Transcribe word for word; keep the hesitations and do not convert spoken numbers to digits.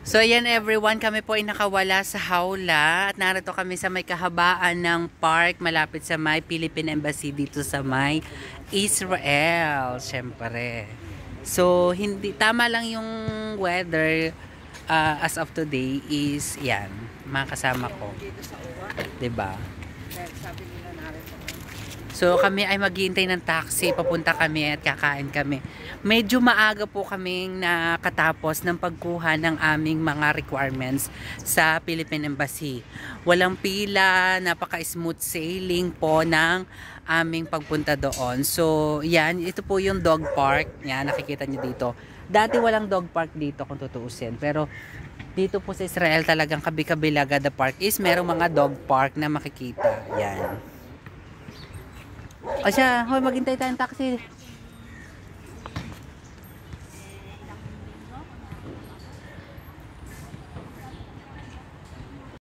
So ayan everyone, kami po ay nakawala sa hawla at narito kami sa may kahabaan ng park malapit sa may Philippine Embassy dito sa may Israel, syempre. So hindi tama lang yung weather uh, as of today is yan, mga kasama ko. 'Di ba? So kami ay maghihintay ng taxi, papunta kami at kakain kami. Medyo maaga po kaming nakatapos ng pagkuha ng aming mga requirements sa Philippine Embassy. Walang pila, napaka-smooth sailing po ng aming pagpunta doon. So yan, ito po yung dog park. Yan, nakikita niyo dito. Dati walang dog park dito kung tutuusin. Pero dito po sa Israel talagang kabi-kabilaga the park is merong mga dog park na makikita. Yan. O siya, hoy, maghintay tayong taxi.